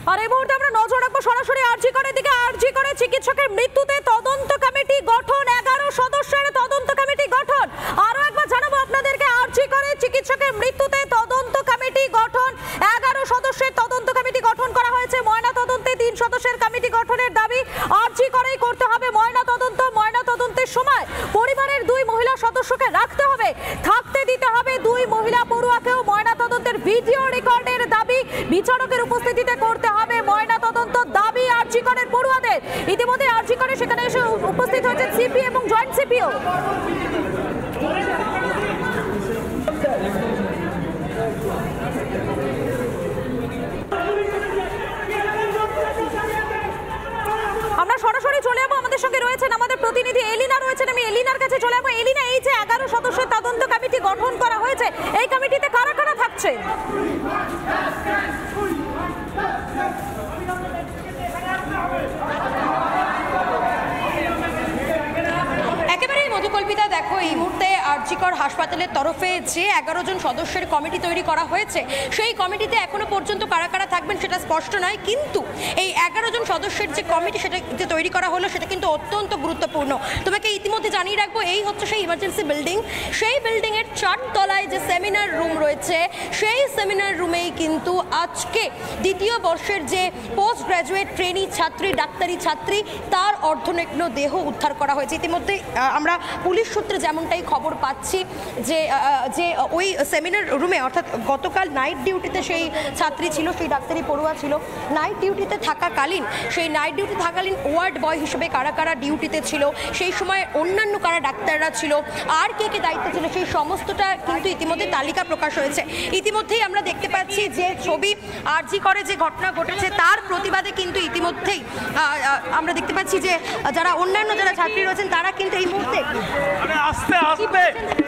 আর এই মুহূর্তে আমরা নজর রাখবো সরাসরি আরজি করের দিকে। আরজি করে চিকিৎসকের মৃত্যুতে তদন্ত কমিটি গঠন, 11 সদস্যের তদন্ত কমিটি গঠন। আরো একবার জানাবো আপনাদেরকে, আরজি করে চিকিৎসকের মৃত্যুতে তদন্ত কমিটি গঠন, 11 সদস্যের তদন্ত কমিটি গঠন করা হয়েছে। ময়না তদন্তে 3 সদস্যের কমিটি গঠনের দাবি। আরজি করেই করতে হবে ময়না তদন্ত। ময়না তদন্তের সময় পরিবারের 2 মহিলা সদস্যকে রাখতে হবে, থাকতে দিতে হবে 2 মহিলা পড়ুয়াকেও। ময়না তদন্তের ভিডিও রেকর্ডের দাবি, বিচারকের উপস্থিতিতে করতে হবে ময়না তদন্ত দাবি আরজি করের পড়ুয়াদের। ইতিমধ্যে আরজি করে সেখানে এসে উপস্থিত হয়েছে সিপি এবং জয়েন্ট সিপিও। আমরা সরাসরি চলে যাবো, আমাদের সঙ্গে রয়েছেন আমাদের প্রতিনিধি এলিনা রয়েছেন। আমি এলিনার কাছে চলে যাবো। এলিনা, এই যে 11 সদস্যের তদন্ত কমিটি গঠন করা হয়েছে, এই কমিটিতে কারা কারা থাকছে? একেবারেই মধুকল্পিতা, দেখো এই মুহূর্তে আরজিকর হাসপাতালের তরফে যে 11 জন সদস্যের কমিটি তৈরি করা হয়েছে, সেই কমিটিতে এখনো পর্যন্ত কারা কারা থাকবেন সেটা স্পষ্ট নয়, কিন্তু এই 11 জন সদস্যের যে কমিটি সেটা যে তৈরি করা হলো সেটা কিন্তু অত্যন্ত গুরুত্বপূর্ণ। তোমাকে ইতিমধ্যে জানিয়ে রাখবো, এই হচ্ছে সেই ইমার্জেন্সি বিল্ডিং। সেই বিল্ডিংয়ের 4 তলায় যে সেমিনার রুম রয়েছে, সেই সেমিনার রুমেই কিন্তু আজকে 2য় বর্ষের যে পোস্ট গ্র্যাজুয়েট ট্রেনি ছাত্রী, ডাক্তারি ছাত্রী, তার অর্ধনগ্ন দেহ উদ্ধার করা হয়েছে। ইতিমধ্যে আমরা পুলিশ সূত্রে যেমনটাই খবর পাচ্ছি যে ওই সেমিনার রুমে, অর্থাৎ গতকাল নাইট ডিউটিতে সেই ছাত্রী ছিল, সেই ডাক্তারি পড়ুয়া ছিল। নাইট ডিউটিতে থাকাকালীন, সেই নাইট ডিউটি থাকাকালীন ওয়ার্ড বয় হিসেবে কারা কারা ডিউটিতে ছিল, সেই সময় অন্যান্য কারা ডাক্তাররা ছিল, আর কে কে দায়িত্ব ছিল, সেই সমস্তটা কিন্তু ইতিমধ্যে তালিকা প্রকাশ হয়েছে। ইতিমধ্যেই আমরা দেখতে পাচ্ছি যে ছবি আরজি করে যে ঘটনা ঘটেছে তার প্রতিবাদে কিন্তু ইতিমধ্যেই আমরা দেখতে পাচ্ছি যে যারা অন্যান্য যারা ছাত্রী রয়েছেন তারা কিন্তু এই মুহূর্তে আস্তে আস্তে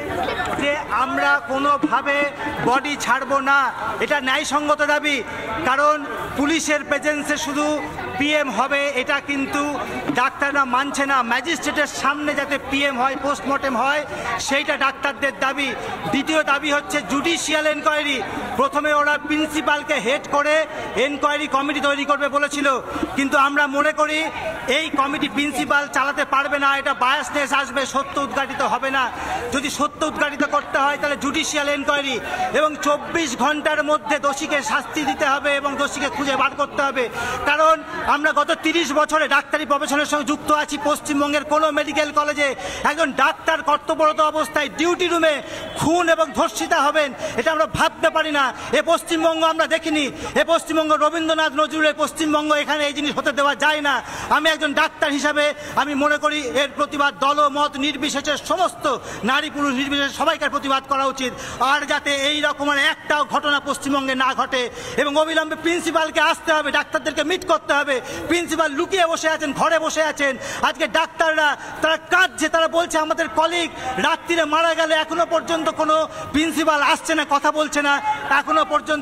যে আমরা কোনোভাবে বডি ছাড়বো না, এটা ন্যায়সঙ্গত দাবি। কারণ পুলিশের প্রেজেন্সে শুধু পিএম হবে এটা কিন্তু ডাক্তাররা মানছে না। ম্যাজিস্ট্রেটের সামনে যাতে পিএম হয়, পোস্টমর্টেম হয়, সেইটা ডাক্তারদের দাবি। দ্বিতীয় দাবি হচ্ছে জুডিশিয়াল এনকোয়ারি। প্রথমে ওরা প্রিন্সিপালকে হেড করে এনকোয়ারি কমিটি তৈরি করবে বলেছিল, কিন্তু আমরা মনে করি এই কমিটি প্রিন্সিপাল চালাতে পারবে না, এটা বায়াসনেস আসবে, সত্য উদ্ঘাটিত হবে না। যদি সত্য উদ্ঘাটিত করতে হয় তাহলে জুডিশিয়াল এনকোয়ারি, এবং 24 ঘন্টার মধ্যে দোষীকে শাস্তি দিতে হবে এবং দোষীকে খুঁজে বার করতে হবে। কারণ আমরা গত 30 বছরে ডাক্তারি প্রফেশনের সঙ্গে যুক্ত আছি। পশ্চিমবঙ্গের কোনো মেডিকেল কলেজে একজন ডাক্তার কর্তব্যরত অবস্থায় ডিউটি রুমে খুন এবং ধর্ষিতা হবেন, এটা আমরা ভাবতে পারি না। এ পশ্চিমবঙ্গ আমরা দেখিনি। এ পশ্চিমবঙ্গ রবীন্দ্রনাথ নজরুলের পশ্চিমবঙ্গ, এখানে এই জিনিস হতে দেওয়া যায় না। আমি একজন ডাক্তার হিসাবে আমি মনে করি এর প্রতিবাদ দল মত নির্বিশেষে, সমস্ত নারী পুরুষ নির্বিশেষে সবাইকার প্রতিবাদ করা উচিত। আর যাতে এই রকমের একটাও ঘটনা পশ্চিমবঙ্গে না ঘটে, এবং অবিলম্বে প্রিন্সিপালকে আসতে হবে, ডাক্তারদেরকে মিট করতে হবে। প্রিন্সিপাল লুকিয়ে বসে আছেন, ঘরে বসে আছেন। আজকে ডাক্তাররা তারা কাঁদছে, তারা বলছে আমাদের কলিগ রাত্রিরে মারা গেলে এখনো পর্যন্ত কোনো প্রিন্সিপাল আসছে না, কথা বলছে না। এখনো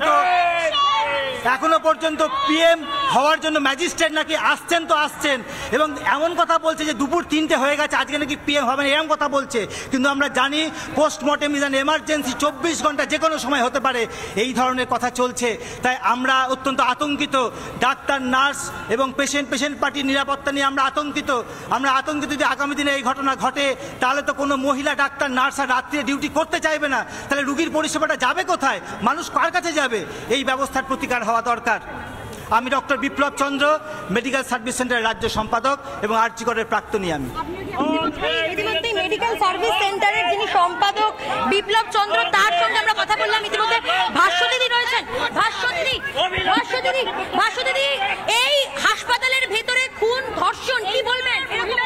পর্যন্ত পিএম হওয়ার জন্য ম্যাজিস্ট্রেট নাকি আসছেন, তো আসছেন, এবং এমন কথা বলছে যে দুপুর 3টে হয়ে গেছে, আজকে নাকি পিএম হবে না, এরকম কথা বলছে। কিন্তু আমরা জানি পোস্টমর্টেম ইজ অ্যান এমার্জেন্সি, 24 ঘন্টা যে কোনো সময় হতে পারে, এই ধরনের কথা চলছে। তাই আমরা অত্যন্ত আতঙ্কিত। ডাক্তার, নার্স এবং পেশেন্ট পার্টির নিরাপত্তা নিয়ে আমরা আতঙ্কিত। যদি আগামী দিনে এই ঘটনা ঘটে, তাহলে তো কোনো মহিলা ডাক্তার, নার্স আর রাত্রে ডিউটি করতে চাইবে না। তাহলে রুগীর পরিষেবাটা যাবে কোথায়? মানুষ কার কাছে যাবে? এই ব্যবস্থার প্রতিকার হওয়া দরকার। আমি doctor Biplab Chandra, medical service সেন্টারের রাজ্য সম্পাদক এবং আরজি করের প্রাক্তনী। আমি ইতিমধ্যে মেডিকেল সার্ভিস সেন্টারের যিনি সম্পাদক বিপ্লব চন্দ্র, তার সঙ্গে আমরা কথা বললাম। ইতিমধ্যে ভাষ্য দিদি রয়েছেন। ভাষ্য দিদি, এই হাসপাতালের ভেতরে খুন, ধর্ষণ, কি বলবেন?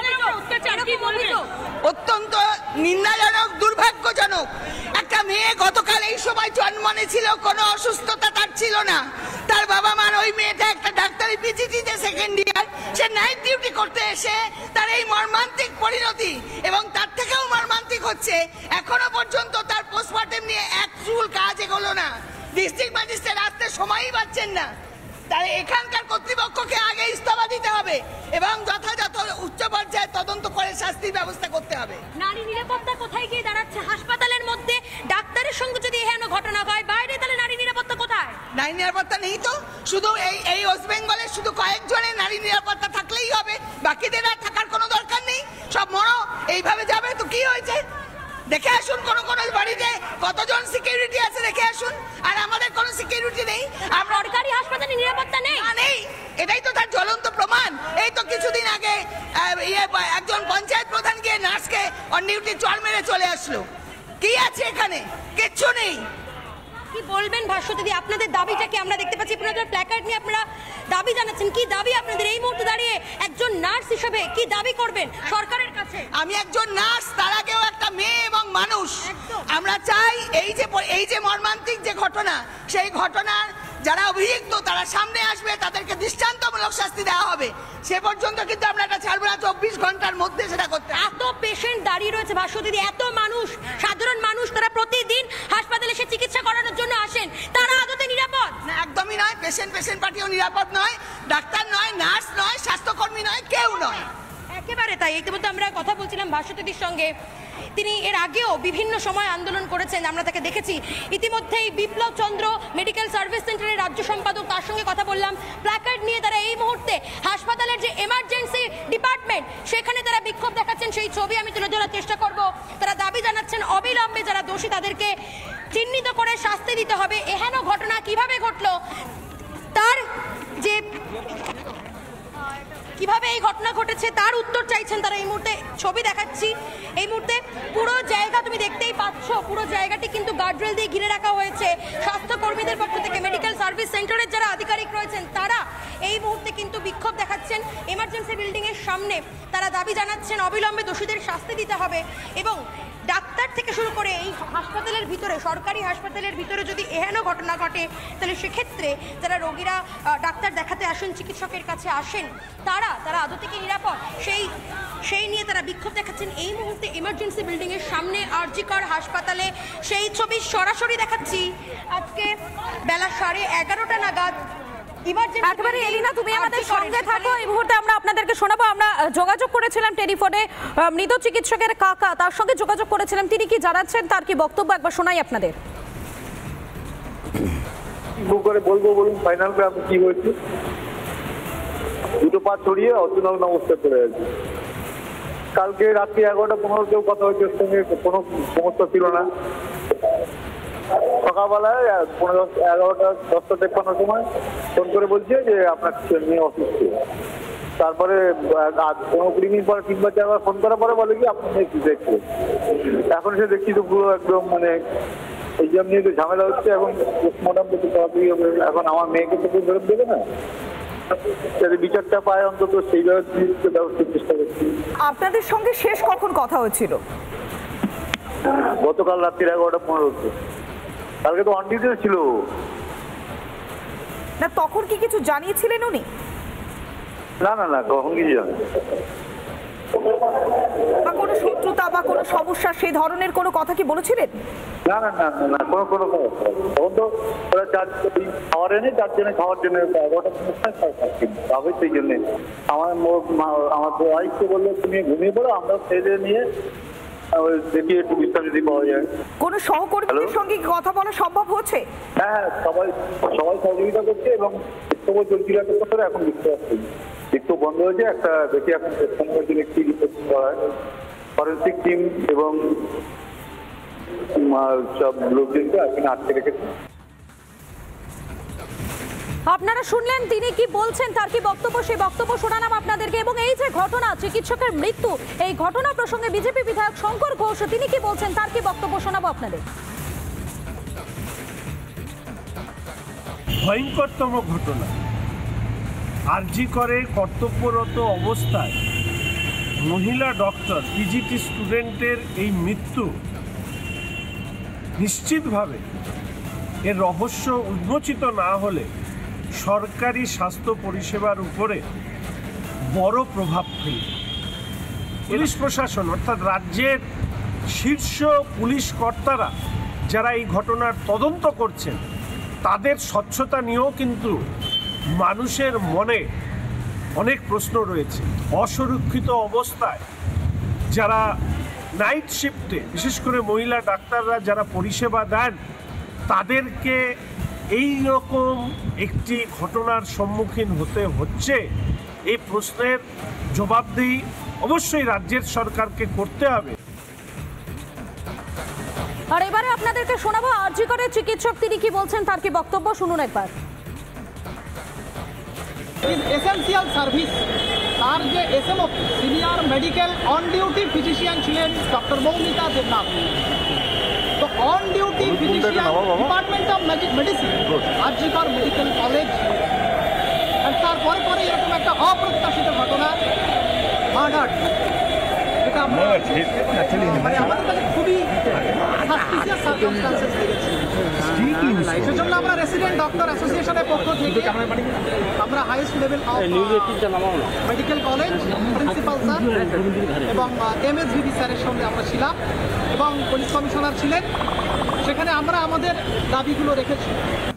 অত্যন্ত নিন্দাজনক, দুর্ভাগ্যজনক। একটা মেয়ে গতকাল এই সময় জন্ম নিয়েছিল, কোনো অসুস্থতা তার ছিল না। তার বাবা মার, ওই মেয়েটা একটা ডাক্তারি পিজিটিতে সেকেন্ড ইয়ার, সে নাইট ডিউটি করতে এসে তার এই মর্মান্তিক পরিণতি, এবং তার থেকেও মর্মান্তিক হচ্ছে এখনো পর্যন্ত তার পোস্টমর্টেম নিয়ে এক চুল কাজ এগোলো না। ডিস্ট্রিক্ট ম্যাজিস্ট্রেট আসতে সময়ই পাচ্ছেন না। তাহলে এখানকার কর্তৃপক্ষকে আগে ইস্তফা দিতে হবে এবং যথাযথ উচ্চ পর্যায়ে তদন্ত করে শাস্তির ব্যবস্থা করতে হবে। নারী নিরাপত্তা কোথায় গিয়ে দাঁড়াচ্ছে? হাসপাতালের মধ্যে ডাক্তারের সঙ্গে যদি এহেন ঘটনা হয়, বাইরে তাহলে নারী নিরাপত্তা কোথায়? নারী নিরাপত্তা নেই তো, শুধু এই ওয়েস্ট বেঙ্গলে শুধু কয়েকজনের নারী নিরাপত্তা থাকলেই হবে, বাকিদের আর থাকার কোনো দরকার নেই। সব মরো, এইভাবে যাবে তো কি হয়েছে? দেখে আসুন কোন বাড়িতে কতজন সিকিউরিটি আছে, দেখে আসুন। আর আমাদের কোনো সিকিউরিটি নেই, আমরা সরকারি হাসপাতালে নিরাপত্তা নেই। নেই, এটাই তো তার জ্বলন্ত প্রমাণ। এই তো কিছুদিন আগে একজন পঞ্চায়েত প্রধান গিয়ে নার্সকে অন ডিউটি চড় মেরে চলে আসলো। কি আছে এখানে? কিচ্ছু নেই। কি বলবেন ভাস্বতী, আপনাদের দাবিটা কি? আমরা দেখতে পাচ্ছি আপনাদের প্ল্যাকার্ড নিয়ে আপনারা দাবি জানাচ্ছেন। কি দাবি আপনাদের এই মুহূর্তে দাঁড়িয়ে একজন নার্স হিসেবে কি দাবি করবেন সরকারের কাছে? আমি একজন নার্স, তার আগেও একটা মেয়ে এবং মানুষ। আমরা চাই এই যে মর্মান্তিক যে ঘটনা, সেই ঘটনার যারা অভিযুক্ত তারা সামনে আসবে, তাদেরকে দৃষ্টান্তমূলক শাস্তি দেওয়া হবে। সে পর্যন্ত কিন্তু আমরা এটা ছাড়বো না, 24 ঘন্টার মধ্যে সেটা করতে। এত পেশেন্ট দাঁড়িয়ে রয়েছে ভাস্বতী, এত মানুষ, সাধারণ মানুষ, তারা প্রতিদিন হাসপাতালে এসে চিকিৎসা করানোর জন্য আসেন, তারা আদতে নিরাপদ? না, একদমই নয়। পেশেন্ট পার্টিও নিরাপদ নয়, ডাক্তার নয়, নার্স নয়, স্বাস্থ্যকর্মী নয়, কেউ নয়। একেবারে তাই। ইতিমধ্যে আমরা কথা বলছিলাম ভাস্বতীর সঙ্গে, তিনি এর আগেও বিভিন্ন সময় আন্দোলন করেছেন, আমরা তাকে দেখেছি। ইতিমধ্যেই বিপ্লব চন্দ্র মেডিকেল সার্ভিস সেন্টারের রাজ্য সম্পাদক, তার সঙ্গে কথা বললাম। প্ল্যাকার্ড নিয়ে তারা এই মুহূর্তে হাসপাতালের যে এমার্জেন্সি ডিপার্টমেন্ট, সেখানে তারা বিক্ষোভ দেখাচ্ছেন। সেই ছবি আমি তুলে ধরার চেষ্টা করব। তারা দাবি জানাচ্ছেন অবিলম্বে যারা দোষী তাদেরকে চিহ্নিত করে শাস্তি দিতে হবে। এহেন ঘটনা কিভাবে ঘটলো, তার যে কিভাবে এই ঘটনা ঘটেছে তার উত্তর চাইছেন তারা। এই মুহূর্তে ছবি দেখাচ্ছি, এই মুহূর্তে পুরো জায়গা তুমি দেখতেই পাচ্ছ, পুরো জায়গাটি কিন্তু গার্ডরেল দিয়ে ঘিরে রাখা হয়েছে। স্বাস্থ্যকর্মীদের পক্ষ থেকে মেডিকেল সার্ভিস সেন্টারের যারা আধিকারিক রয়েছেন তারা এই মুহূর্তে কিন্তু বিক্ষোভ দেখাচ্ছেন এমার্জেন্সি বিল্ডিং এর সামনে। তারা দাবি জানাচ্ছেন অবিলম্বে দোষীদের শাস্তি দিতে হবে এবং ডাক্তার থেকে শুরু করে এই হাসপাতালের ভিতরে, সরকারি হাসপাতালের ভিতরে যদি এহেন ঘটনা ঘটে, তাহলে সেক্ষেত্রে যারা রোগীরা ডাক্তার দেখাতে আসেন, চিকিৎসকের কাছে আসেন, তারা আদৌ থেকে নিরাপদ, সেই নিয়ে তারা বিক্ষোভ দেখাচ্ছেন এই মুহূর্তে এমার্জেন্সি বিল্ডিং এর সামনে আর.জি. কর হাসপাতালে। সেই ছবি সরাসরি দেখাচ্ছি আজকে বেলা 11:30 নাগাদ। একেবারে এলিনা, তুমি আমাদের সঙ্গে থাকো। এই মুহূর্তে আমরা আপনাদেরকে শোনাবো। আমরা যোগাযোগ করেছিলাম টেলিফোনে মৃত চিকিৎসকের কাকা, তার সঙ্গে যোগাযোগ করেছিলাম। তিনি কি জানাচ্ছেন, তার কি বক্তব্য, একবার শোনাই আপনাদের। করে বলবো, বলুন ফাইনাল আপনি কি হয়েছে? দুটো পা ছড়িয়ে অচেতন অবস্থায় পড়ে আছে। কালকে রাত্রি 11:15 কথা হয়েছে, ওর সঙ্গে কোনো সমস্যা ছিল না। সকালবেলায় 11:10-11:53 সময় ফোন করে বলছে যে আপনার মেয়ে অসুস্থ। তারপরে 15-20 মিনিট পরে 3-4বার ফোন করার পরে বলে কি আপনার মেয়ে কি দেখছে। এখন সে দেখছি তো পুরো একদম এই জন্য নিয়ে তো ঝামেলা হচ্ছে। এখন পোস্টমর্টম করতে তাড়াতাড়ি হবে। এখন আমার মেয়েকে তো কেউ ফেরত দেবে না, যদি বিচারটা পায় অন্তত সেইভাবে ব্যবস্থা চেষ্টা করছি। আপনাদের সঙ্গে শেষ কখন কথা হয়েছিল? গতকাল রাত্রি 11:15। কালকে তো অন ডিউটি ছিল না, তখন কি কিছু জানিয়েছিলেন উনি? না, তখন কিছু জানি বা কোনো শত্রুতা বা কোনো সমস্যা সেই ধরনের কোনো কথা কি বলেছিলেন? না, কোনো তখন তো ওরা খাওয়ার এনে 4 জনে খাওয়ার জন্য 11:15 সেই জন্যে আমার ওয়াইফকে বললো তুমি ঘুমিয়ে পড়ো, আমরা ছেলে নিয়ে দেখি একটু বিশ্রাম যদি পাওয়া যায়। কোনো সহকর্মীদের সঙ্গে কথা বলা সম্ভব হচ্ছে? হ্যাঁ, সবাই সহযোগিতা করছে এবং বিক্ষোভ চলছিল একটা কথা। এখন বিক্ষোভ বন্ধ হয়েছে। একটা দেখি এখন একটি রিপোর্ট করা হয়, ফরেন্সিক টিম এবং সব লোকজনকে এখানে আটকে রেখেছে। আপনারা শুনলেন তিনি কি বলছেন, তার কি বক্তব্য, সেই বক্তব্য শোনালাম আপনাদেরকে। এবং এই যে ঘটনা, চিকিৎসকের মৃত্যু, এই ঘটনা প্রসঙ্গে বিজেপি বিধায়ক শঙ্কর ঘোষ তিনি কি বলছেন, তার কি বক্তব্য শোনাবো আপনাদের। ভয়ঙ্করতম ঘটনা। আর.জি. করে কর্তব্যরত অবস্থায় মহিলা ডক্টর, পিজিটি স্টুডেন্টের এই মৃত্যু নিশ্চিতভাবে এর রহস্য উন্মোচিত না হলে সরকারি স্বাস্থ্য পরিষেবার উপরে বড় প্রভাব ফেলবে। পুলিশ প্রশাসন অর্থাৎ রাজ্যের শীর্ষ পুলিশ কর্তারা যারা এই ঘটনার তদন্ত করছেন, তাদের স্বচ্ছতা নিয়েও কিন্তু মানুষের মনে অনেক প্রশ্ন রয়েছে। অসুরক্ষিত অবস্থায় যারা নাইট শিফটে, বিশেষ করে মহিলা ডাক্তাররা যারা পরিষেবা দেন, তাদেরকে এই রকম একটি ঘটনার সম্মুখীন হতে হচ্ছে, এই প্রশ্নের জবাবদিহি অবশ্যই রাজ্যের সরকারকে করতে হবে। আর এবারে আপনাদেরকে শোনাবো আরজি করে চিকিৎসক তিনি কি বলছেন, তার কি বক্তব্য শুনুন একবার। এসেন্সিয়াল সার্ভিস তার যে SMO senior medical on duty physician ছিলেন ডক্টর মৌমিতা দেবনাথ। তো on duty physician department of medicine RG Kar medical college, আর তারপরে পরে এরকম একটা অপ্রত্যাশিত ঘটনা মার্ডার, এটা আমরা মানে আমাদের কাছে খুবই সাসপিসিয়াস সার্কামস্ট্যান্সেস লেগেছে। সেজন্য আমরা রেসিডেন্ট ডক্টর অ্যাসোসিয়েশনের পক্ষ থেকে আমরা highest level of medical college principal sir এবং এমএসভিডি স্যারের সঙ্গে আমরা ছিলাম এবং পুলিশ কমিশনার ছিলেন। সেখানে আমরা আমাদের দাবিগুলো রেখেছি।